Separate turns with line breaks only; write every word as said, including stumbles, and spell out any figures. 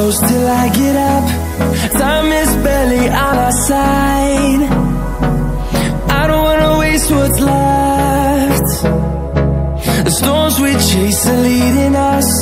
close till I get up. Time is barely on our side. I don't wanna waste what's left. The storms we chase are leading us.